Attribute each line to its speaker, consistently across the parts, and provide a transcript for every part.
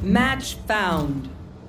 Speaker 1: Match found.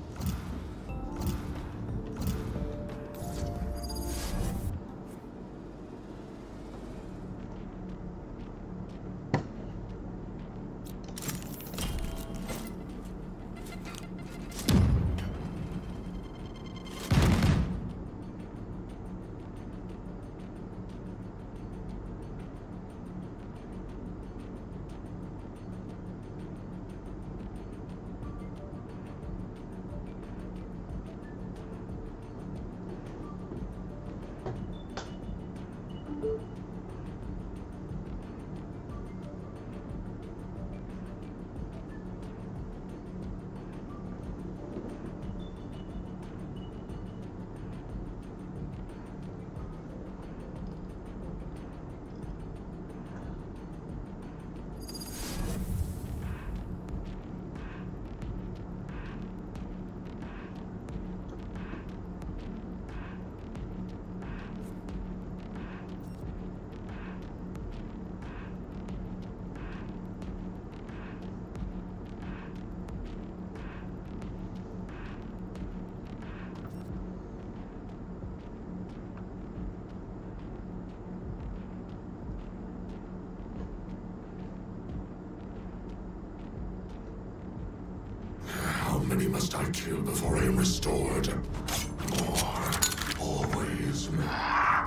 Speaker 2: How many must I kill before I am restored? More. Always more.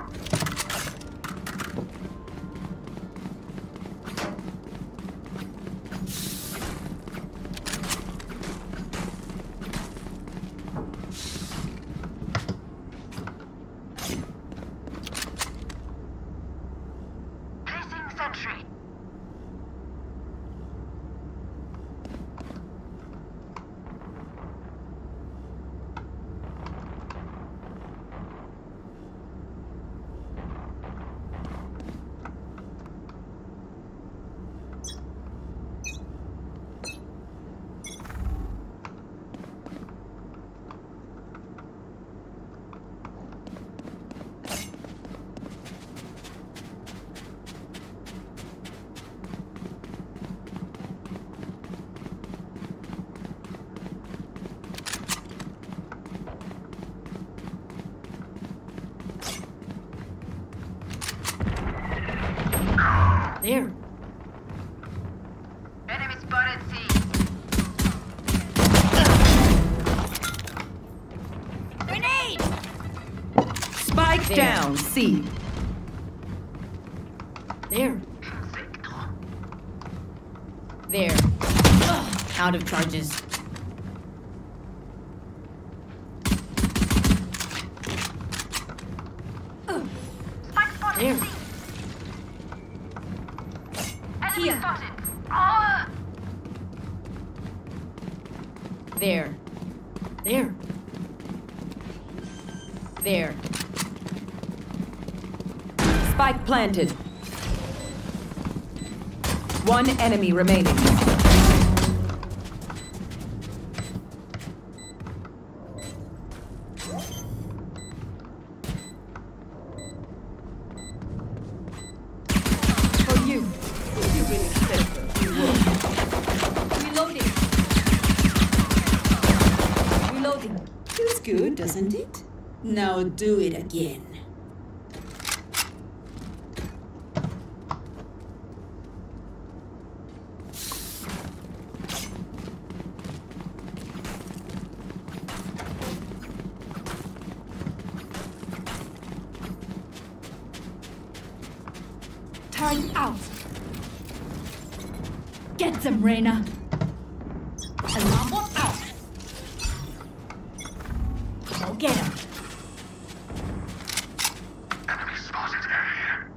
Speaker 3: Placing sentry.
Speaker 1: There.
Speaker 3: Enemy spotted C. Grenade!
Speaker 1: Spike down, C. There. There. Out of charges.
Speaker 3: Spike spotted
Speaker 1: There.
Speaker 3: C. Enemy
Speaker 1: Here.
Speaker 3: spotted. Ah!
Speaker 1: There. There. There. Spike planted. One enemy remaining. For you. You really said that you would. Reloading. Reloading.
Speaker 4: Feels good, doesn't it? Now do it again.
Speaker 5: Turn out. Get them, Reyna. Alarm bot out. Go get him.
Speaker 2: Enemy spotted A.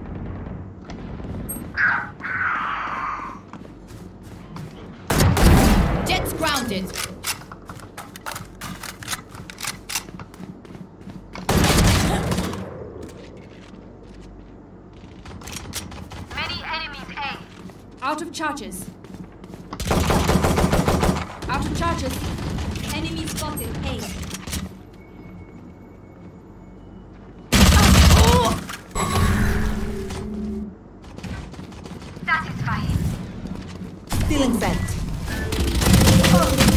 Speaker 1: Jets grounded.
Speaker 3: Many enemies A.
Speaker 5: Out of charges. Out of charges. Enemy spotted A.
Speaker 3: Satisfying.
Speaker 1: Stealing vent.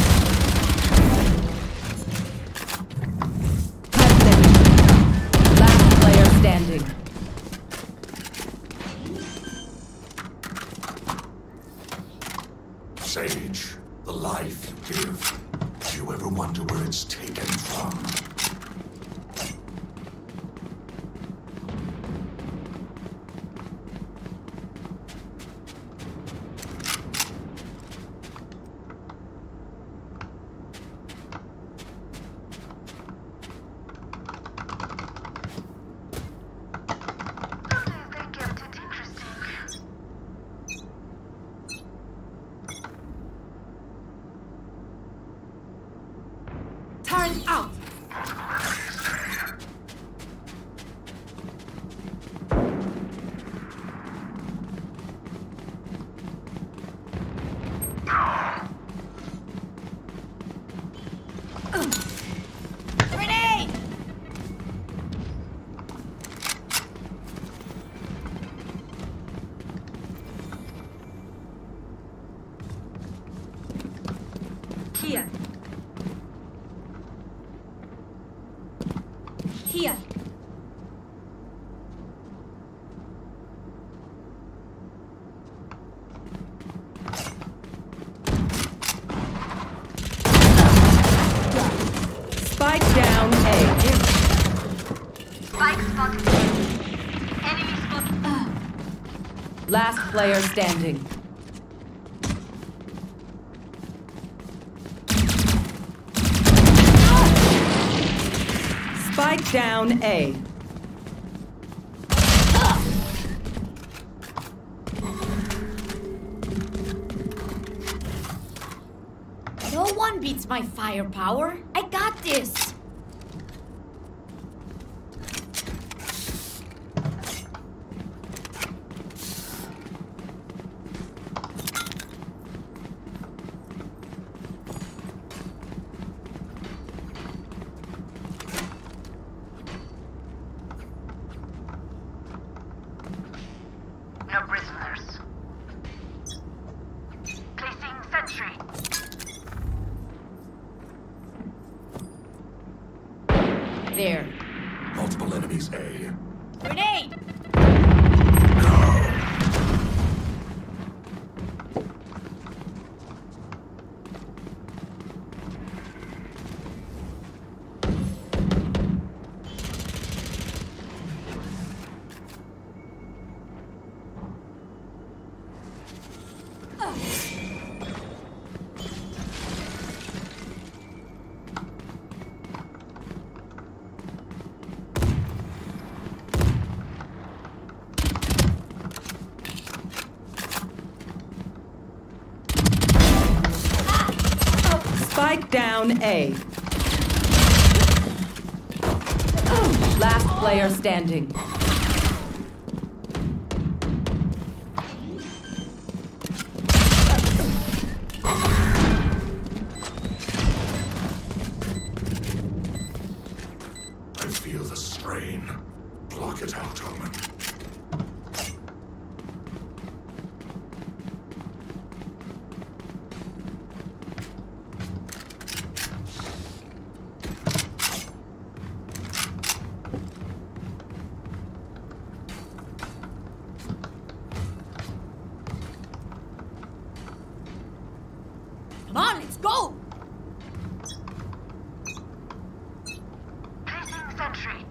Speaker 2: whoever it's taken from.
Speaker 3: They kept it interesting.
Speaker 1: Turn out!
Speaker 5: Grenade!
Speaker 1: Here.
Speaker 5: Here.
Speaker 1: Spike down A.
Speaker 3: Spike spotted. Enemy spotted.
Speaker 1: Last player standing. Spike down A.
Speaker 5: No one beats my firepower. I got this.
Speaker 3: No prisoners. Placing sentry.
Speaker 5: There.
Speaker 2: Multiple enemies A.
Speaker 5: Grenade!
Speaker 1: Spike down A. Last player standing.
Speaker 2: I feel the strain. Block it out, Omen.
Speaker 5: Come on, let's go!
Speaker 3: Placing sentry.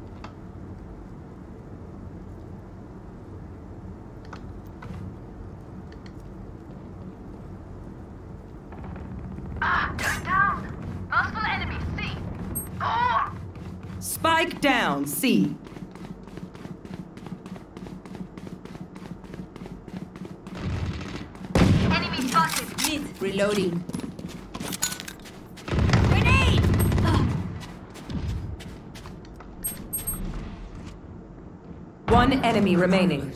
Speaker 3: Turn down. Multiple enemies. C. Oh!
Speaker 1: Spike down C.
Speaker 3: Enemy spotted.
Speaker 1: Mid. Reloading.
Speaker 5: Grenade!
Speaker 1: One enemy remaining.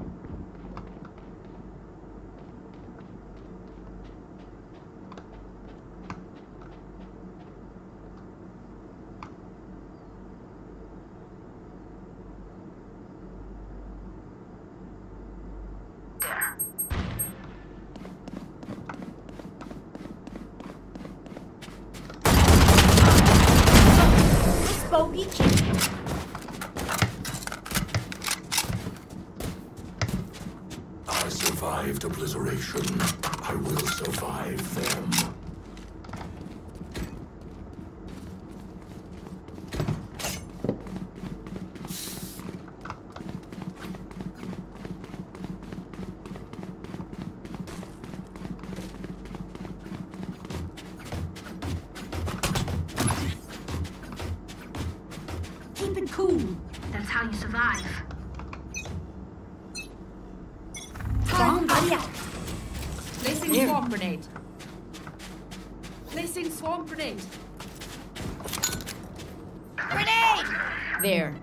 Speaker 3: There.
Speaker 5: This bogey chicken.
Speaker 2: I survived obliteration. I will survive them.
Speaker 4: it cool.
Speaker 3: That's how you survive.
Speaker 5: Bomb buddy out.
Speaker 1: Placing
Speaker 5: Here.
Speaker 1: swarm grenade. Placing swarm grenade.
Speaker 5: Grenade! There.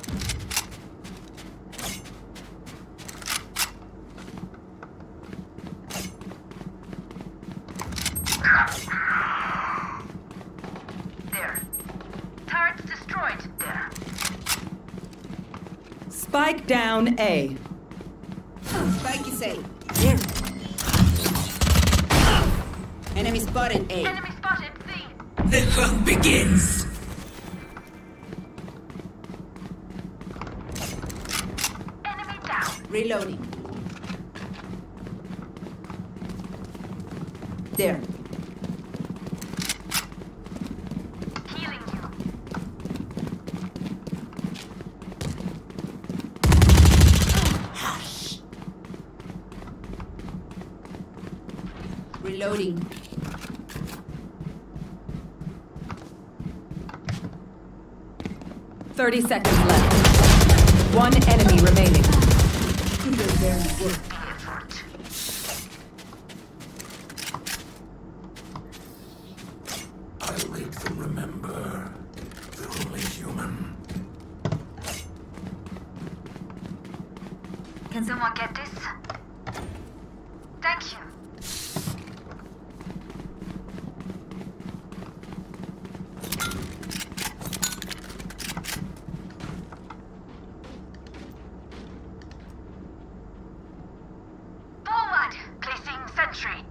Speaker 3: There. Turrets destroyed. There.
Speaker 6: Spike down A.
Speaker 4: Spike is A.
Speaker 5: There.
Speaker 4: Enemy spotted A.
Speaker 3: Enemy spotted. C.
Speaker 6: The hunt begins.
Speaker 3: Enemy down.
Speaker 4: Reloading. There.
Speaker 3: Healing you.
Speaker 4: Reloading.
Speaker 6: Thirty seconds left. One enemy remaining.
Speaker 2: I'll make them remember. They're only human.
Speaker 3: Can someone get this? Thank you. Forward! Placing sentry.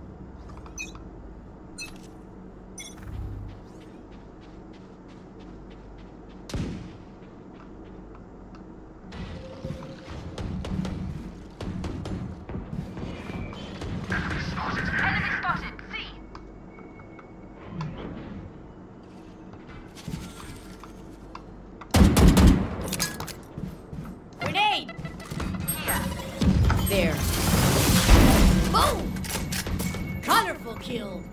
Speaker 3: Enemy spotted. C.
Speaker 5: Grenade!
Speaker 3: Here.
Speaker 5: There. Boom! Colorful kill.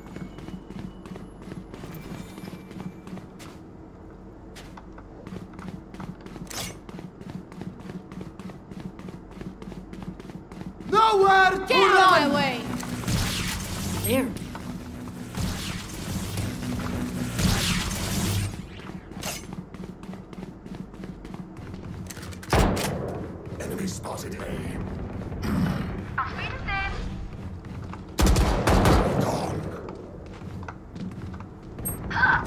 Speaker 7: Nowhere to
Speaker 5: Get out
Speaker 7: run!
Speaker 5: of my way! There.
Speaker 2: Enemy spotted A.
Speaker 3: Auf Wiedersehen.
Speaker 2: Gone.
Speaker 3: Ha!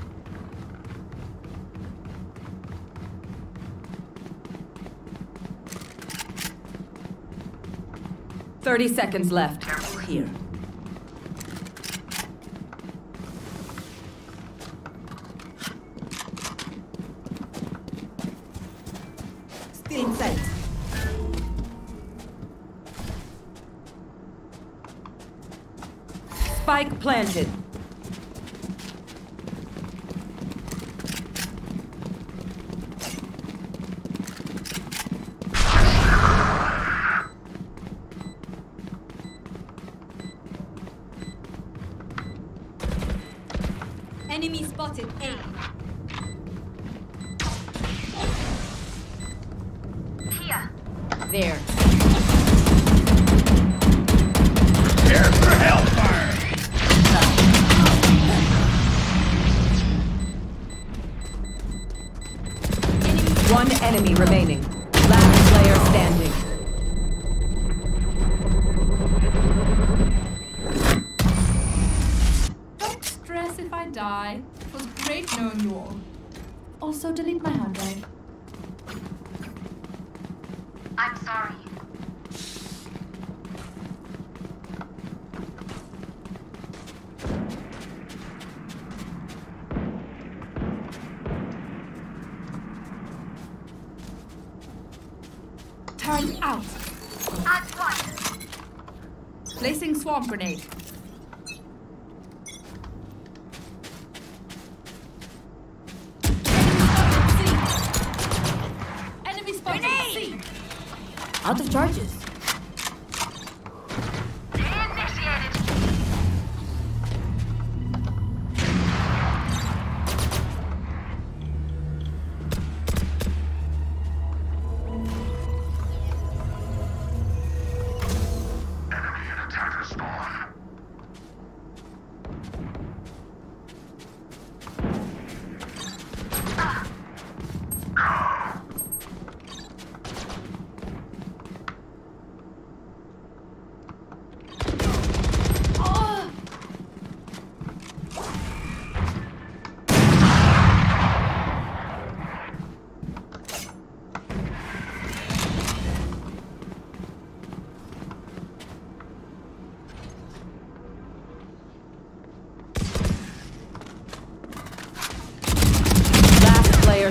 Speaker 6: 30 seconds left.
Speaker 4: Here. Still in sight.
Speaker 6: Spike planted.
Speaker 5: Enemy spotted A.
Speaker 3: Here.
Speaker 5: There.
Speaker 6: One enemy remaining. Last player standing.
Speaker 1: Don't stress if I die. It was great knowing you all. Also, delete my hard drive.
Speaker 3: I'm sorry.
Speaker 1: Turn out.
Speaker 3: At one.
Speaker 1: Placing swarm grenade. Enemy spotted. C.
Speaker 5: Out of charges.
Speaker 3: Initiated.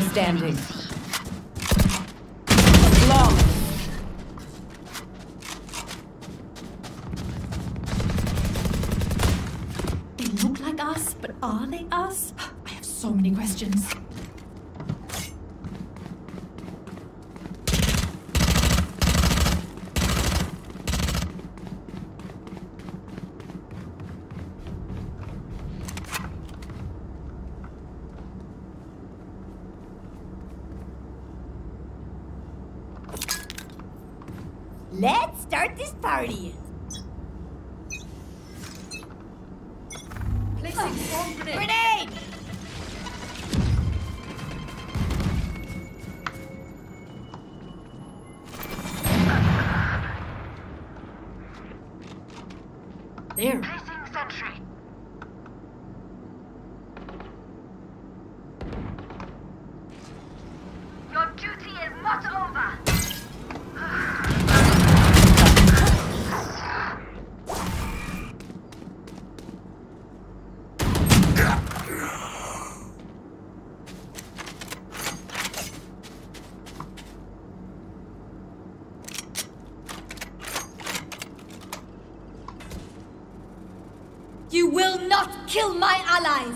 Speaker 6: standing. Long.
Speaker 1: They look like us, but are they us? I have so many questions.
Speaker 5: Let's start this party.
Speaker 1: Placing swarm grenade.
Speaker 5: Grenade! There.
Speaker 3: Placing sentry. Your duty is not over.
Speaker 5: You will not kill my allies!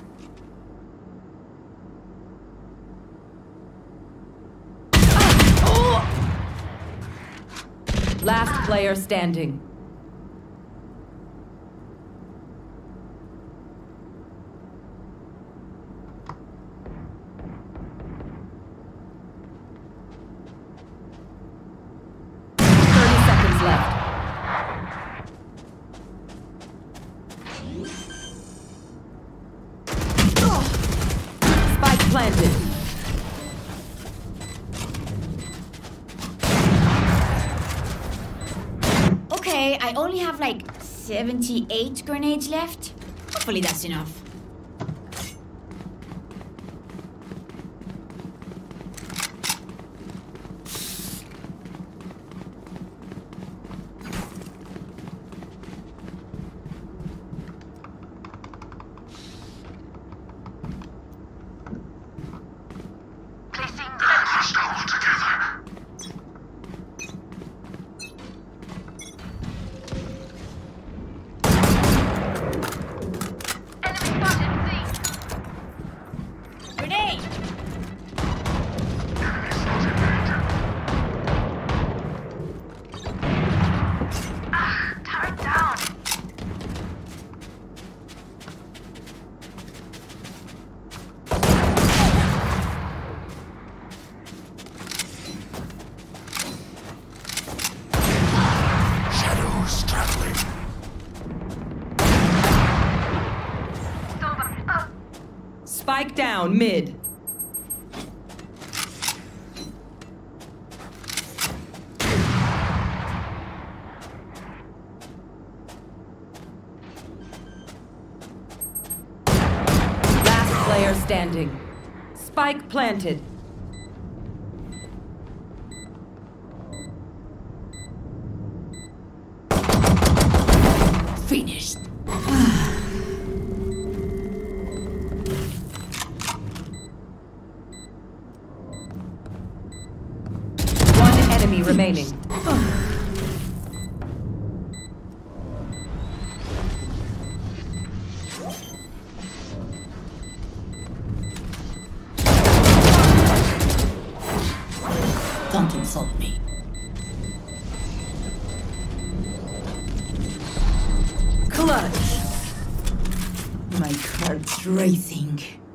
Speaker 6: Last player standing. Planted.
Speaker 5: Okay, I only have like 78 grenades left. Hopefully that's enough.
Speaker 6: Spike down, mid. Last player standing. Spike planted.
Speaker 5: Finished.
Speaker 6: Enemy remaining.
Speaker 4: Don't insult me.
Speaker 6: Clutch.
Speaker 4: My heart's racing.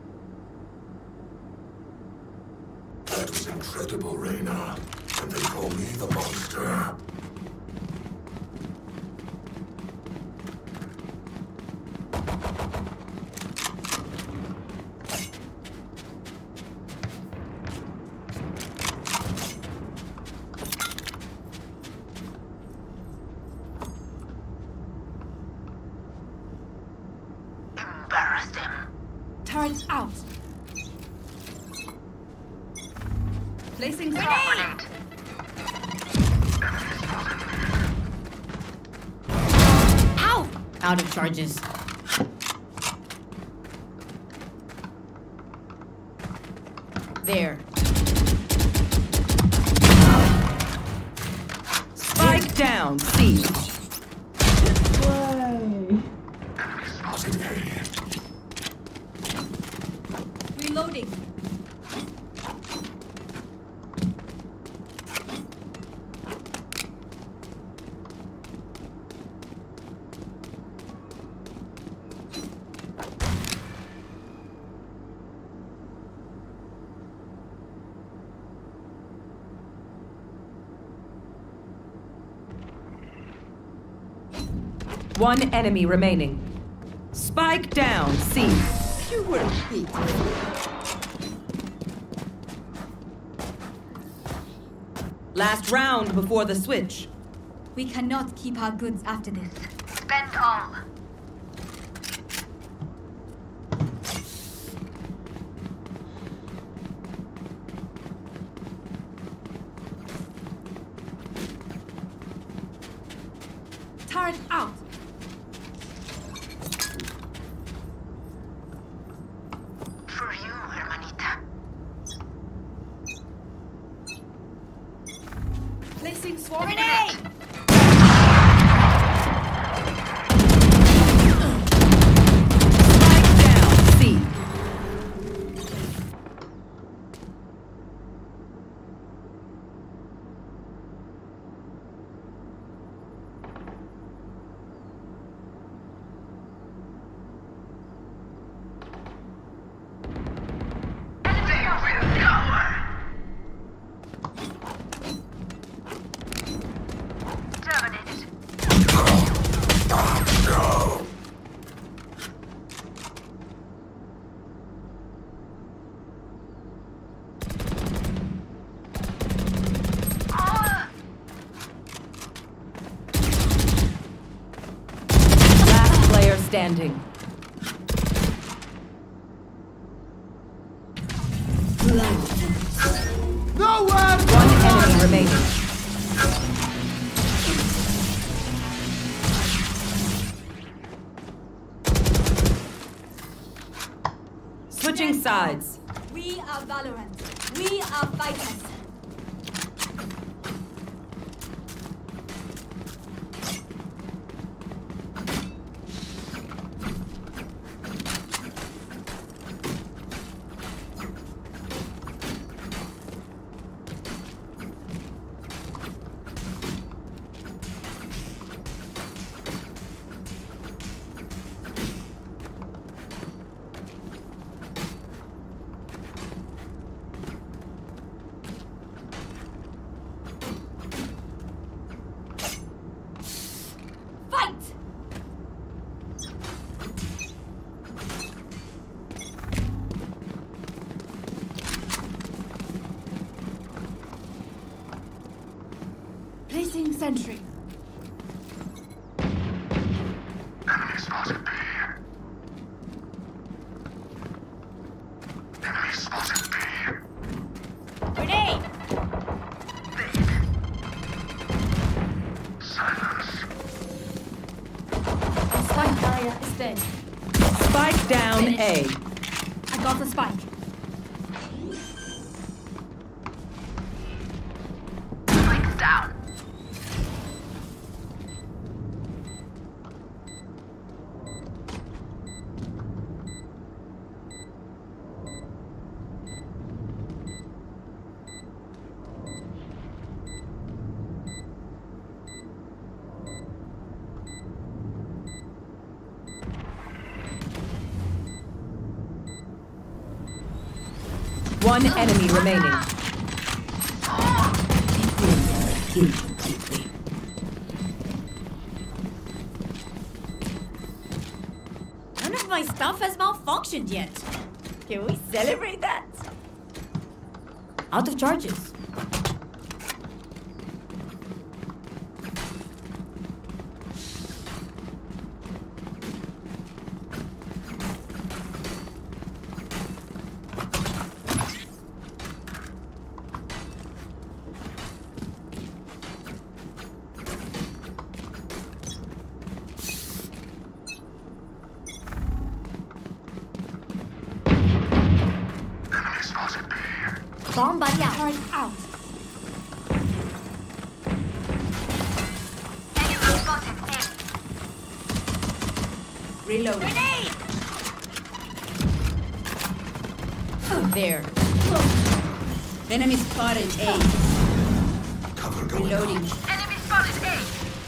Speaker 2: That was incredible, Reyna. And they call me the monster.
Speaker 3: Embarrassed him.
Speaker 1: Turret out. Placing
Speaker 3: Grenade!
Speaker 5: Ow! Out of charges. There.
Speaker 6: Spike down, C.
Speaker 2: Spotted A.
Speaker 5: Reloading.
Speaker 6: One enemy remaining. Spike down, C.
Speaker 4: You were beautiful.
Speaker 6: Last round before the switch.
Speaker 5: We cannot keep our goods after this.
Speaker 3: Spend all.
Speaker 1: Turret out.
Speaker 3: For you, hermanita.
Speaker 1: Placing swarm
Speaker 5: Grenade!
Speaker 6: Spike down, C.
Speaker 3: Terminated.
Speaker 6: Last player standing.
Speaker 7: Nowhere!
Speaker 6: One enemy remaining. Switching sides.
Speaker 5: We are Valorant. We are fighters. Fight!
Speaker 1: Placing sentry.
Speaker 2: Enemy spotted B. Enemy spotted B.
Speaker 5: Grenade!
Speaker 2: Silence.
Speaker 1: Spike barrier is dead.
Speaker 6: Spike down, A.
Speaker 1: I got the spike.
Speaker 3: Spikes down.
Speaker 6: One enemy remaining.
Speaker 5: None of my stuff has malfunctioned yet. Can we celebrate that? Out of charges.
Speaker 2: Enemy spotted B.
Speaker 5: Bomb buddy out.
Speaker 1: Turret out.
Speaker 3: Enemy spotted A.
Speaker 4: Reloading.
Speaker 5: Grenade!
Speaker 4: There. Enemy spotted A.
Speaker 2: Cover going
Speaker 4: Reloading.
Speaker 2: out.
Speaker 3: Enemy spotted A.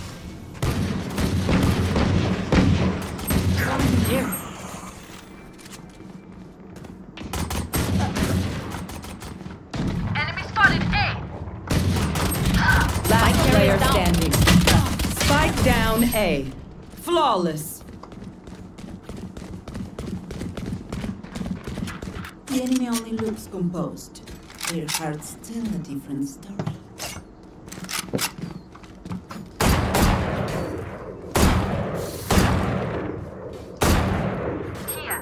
Speaker 5: Here.
Speaker 3: Enemy spotted A.
Speaker 6: Last player
Speaker 5: down.
Speaker 6: standing. Spike down A. Flawless.
Speaker 4: The enemy only looks composed. Their heart's still a different story.
Speaker 3: Here.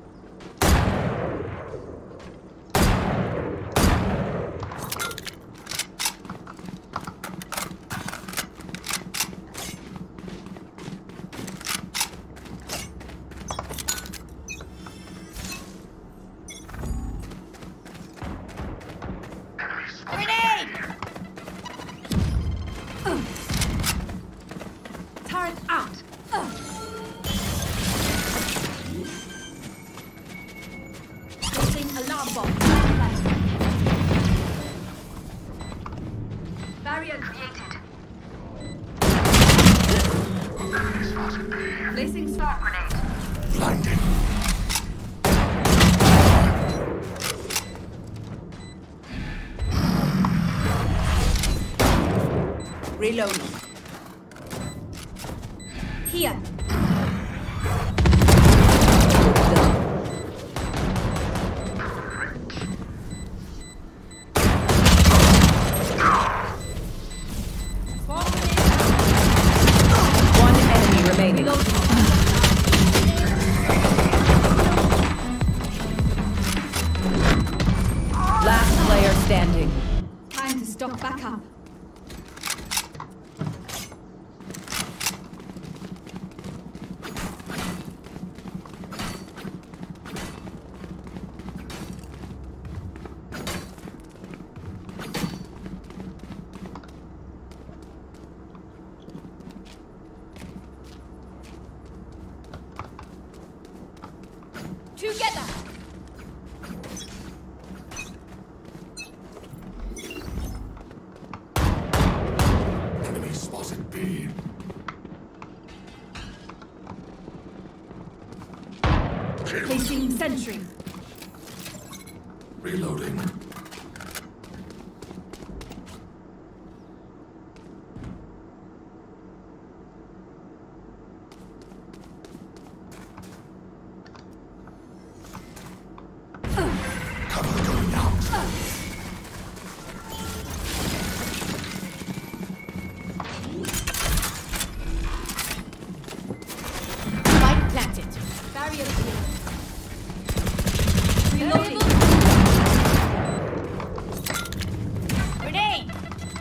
Speaker 5: Grenade!
Speaker 1: Turret out.
Speaker 5: Placing alarm bomb.
Speaker 1: Barrier
Speaker 3: Created.
Speaker 1: placing
Speaker 3: Swarm grenade.
Speaker 2: Blinding.
Speaker 4: Reloading.
Speaker 5: Here.
Speaker 6: One enemy remaining. Last player standing.
Speaker 1: time to stock back up.
Speaker 5: Together.
Speaker 2: Enemy spotted B.
Speaker 1: Placing sentry.
Speaker 2: Reloading. Cover going out.
Speaker 5: Spike planted.
Speaker 1: Barrier clear. Reloading.
Speaker 5: Grenade!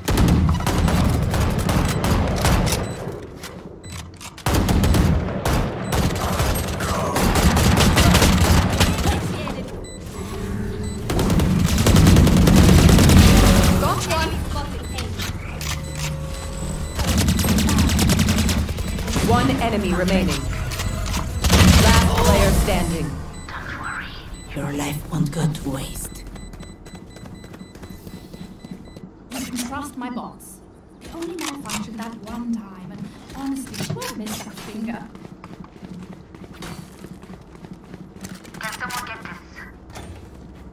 Speaker 5: Initiated.
Speaker 1: Got one. Spotted A.
Speaker 6: One enemy remaining. Last player standing.
Speaker 4: Your life won't go to waste.
Speaker 1: You can trust my bots. They only malfunctioned that one time, and honestly, we'll miss that finger.
Speaker 3: Can someone get this?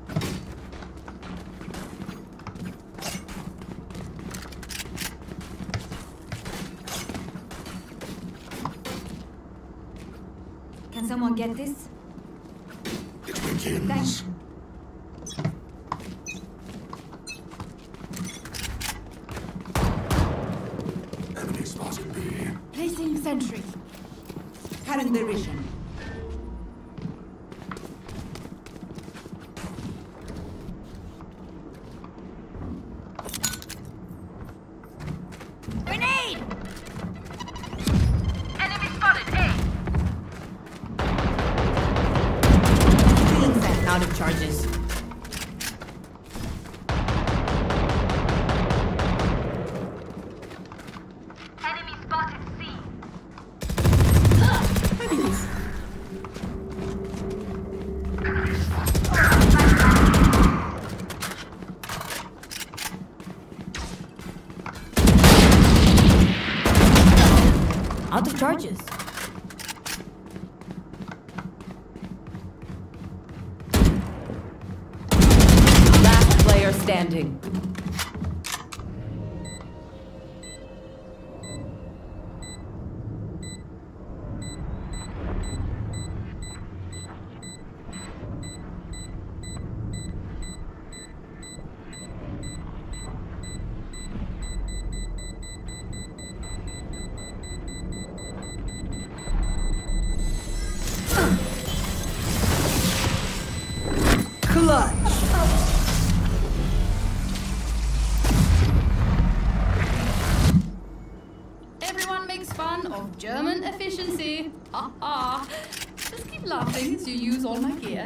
Speaker 1: Can someone get this?
Speaker 2: It begins.
Speaker 1: Thanks.
Speaker 2: Enemy spotted B.
Speaker 1: Placing sentry.
Speaker 4: Current division.
Speaker 5: Grenade!
Speaker 3: Enemy spotted A.
Speaker 5: Out of charges. charges.
Speaker 6: Last player standing. Clutch.
Speaker 1: Everyone makes fun of German efficiency. Ha ha. Just keep laughing as you use all my gear.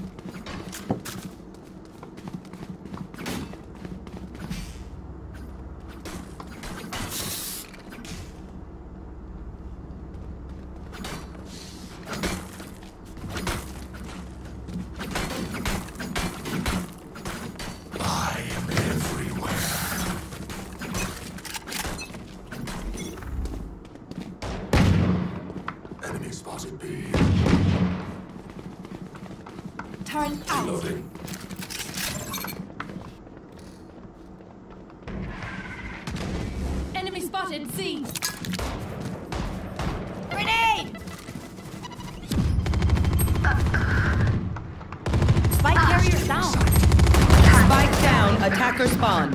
Speaker 2: I am everywhere. Enemy spotted B.
Speaker 5: Turn out.
Speaker 2: Reloading.
Speaker 1: Enemy spotted C.
Speaker 5: Grenade! Spike carrier down.
Speaker 6: Spike down, attacker spawn.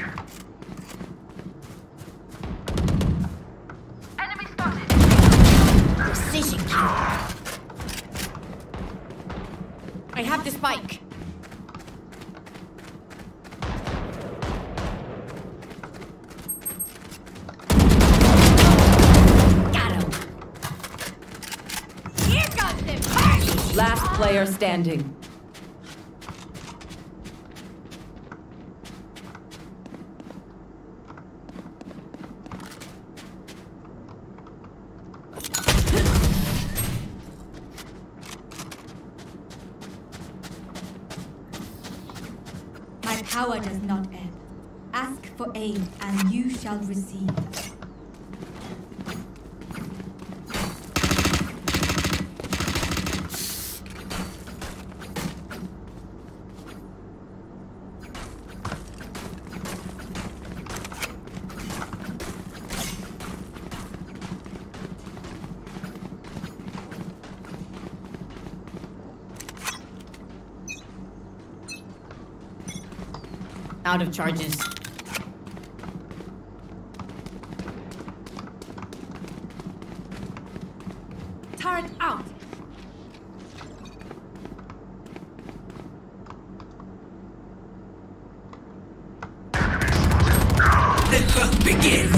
Speaker 3: Enemy spotted.
Speaker 5: Precision kill. I have the spike. Got him. Here comes the party.
Speaker 6: Last player standing.
Speaker 8: My power does not ebb. Ask for aid, and you shall receive.
Speaker 5: Out of charges.
Speaker 1: Turret out.
Speaker 2: The hunt begins!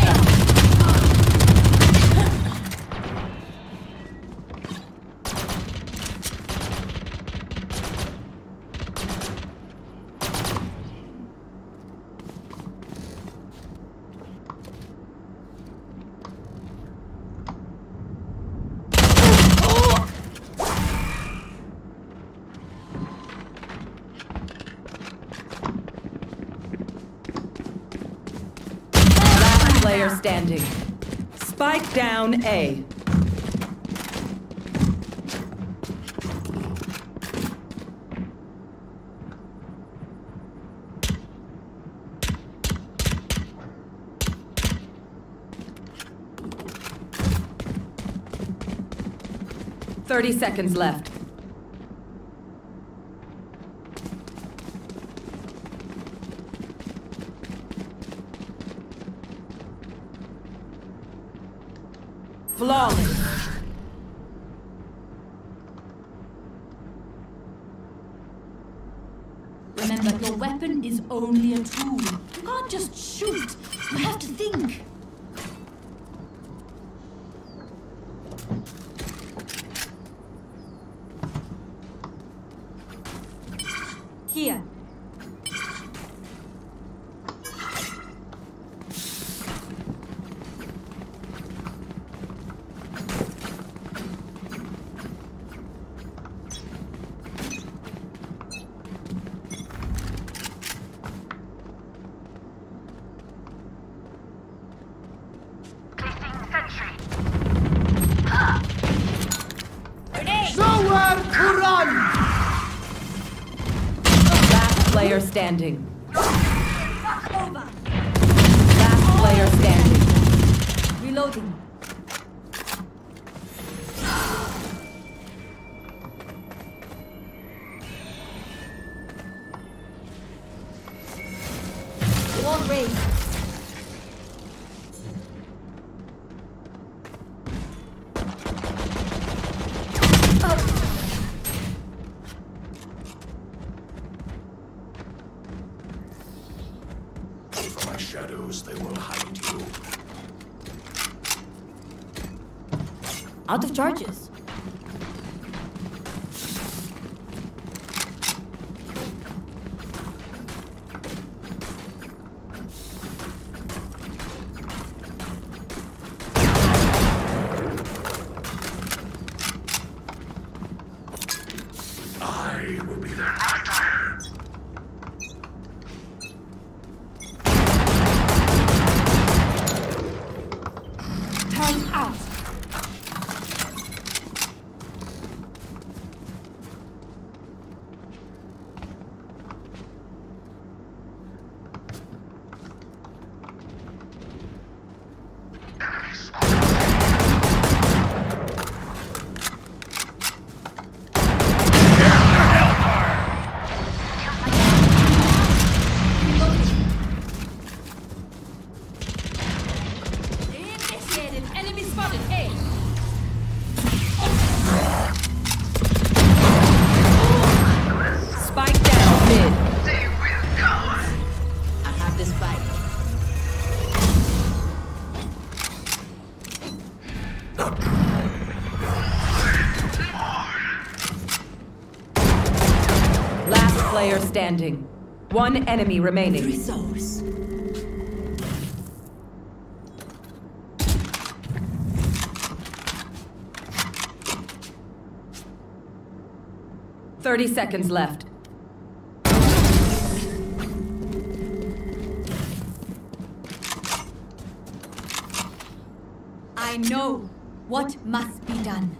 Speaker 6: Player standing. Spike down A. Thirty seconds left. Flawless.
Speaker 1: Remember, your weapon is only a tool. You can't just shoot. You have to think.
Speaker 8: Here.
Speaker 3: Placing sentry.
Speaker 6: player standing.
Speaker 8: Over.
Speaker 6: Last player standing.
Speaker 8: Reloading. Wall raised.
Speaker 2: From my shadows, they will hide you.
Speaker 5: Out of charges.
Speaker 2: I will be their nightmare.
Speaker 8: Turn out.
Speaker 1: Initiated. Enemy spotted. A.
Speaker 6: Spike down mid.
Speaker 5: I have this fight.
Speaker 6: Last player standing. One enemy remaining.
Speaker 4: Resource.
Speaker 6: Thirty seconds left.
Speaker 8: I know what must be done.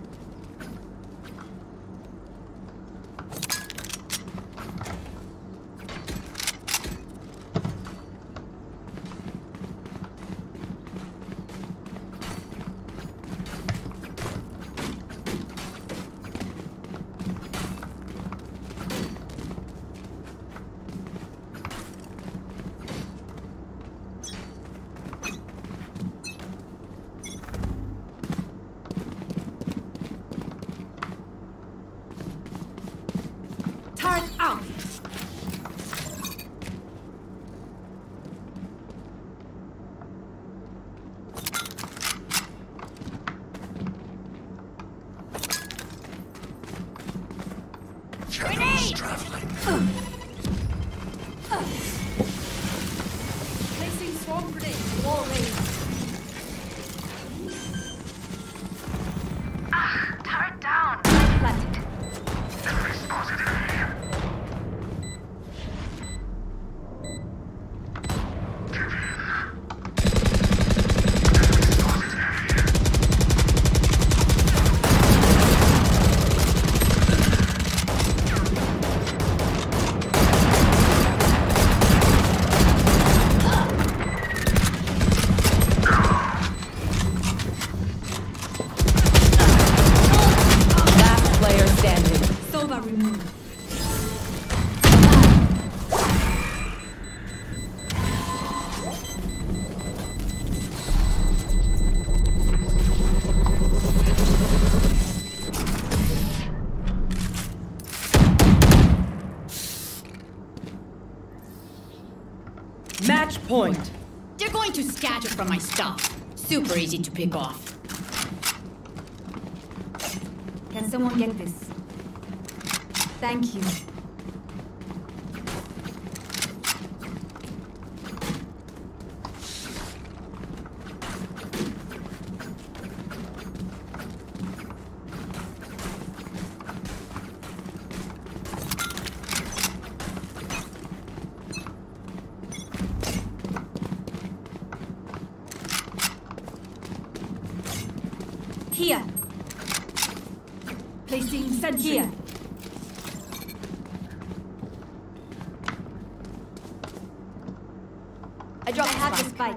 Speaker 8: Turn out.
Speaker 2: Shadows traveling.
Speaker 1: Placing swarm grenade.
Speaker 8: Wall raised.
Speaker 3: Turret down.
Speaker 8: Planted.
Speaker 6: Last player standing.
Speaker 8: Sova removed.
Speaker 6: Match point.
Speaker 5: They're going to scatter from my stuff. Super easy to pick off.
Speaker 8: Can someone get this? Thank you. Here. Placing sentry. Here. I have the spike.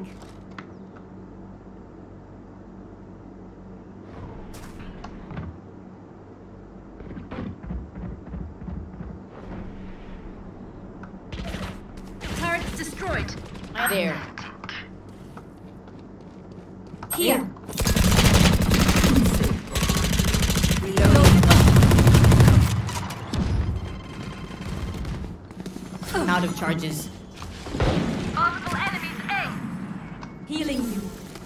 Speaker 3: Turret destroyed.
Speaker 5: There.
Speaker 8: Here.
Speaker 5: I'm out of charges.
Speaker 3: Multiple enemies A.
Speaker 8: Healing you.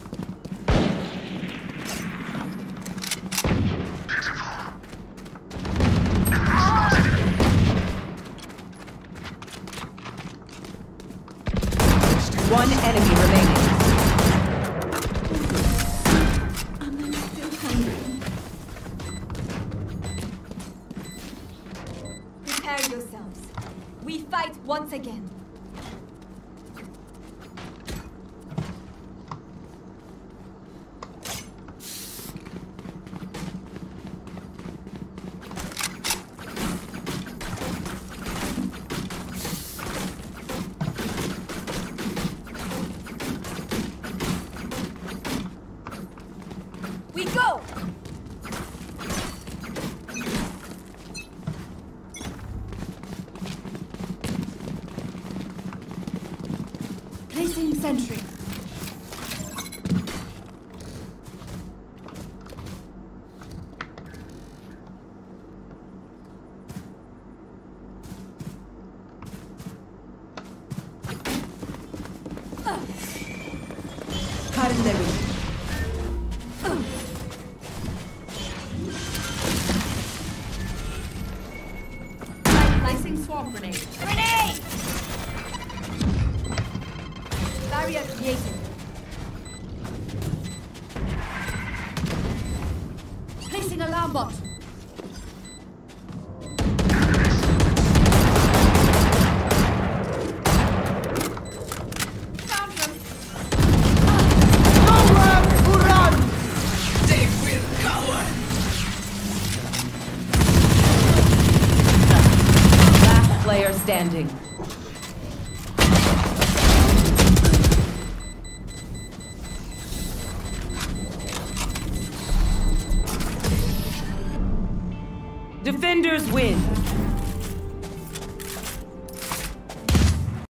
Speaker 6: One enemy remaining.
Speaker 4: I'm still hungry.
Speaker 8: Prepare yourselves. We fight once again. We go!
Speaker 1: Placing sentry. Placing swamp grenade.
Speaker 8: Grenade! Barrier created.
Speaker 1: Placing alarm bot. Found them.
Speaker 7: Nowhere to run!
Speaker 6: Last player standing. Defenders win.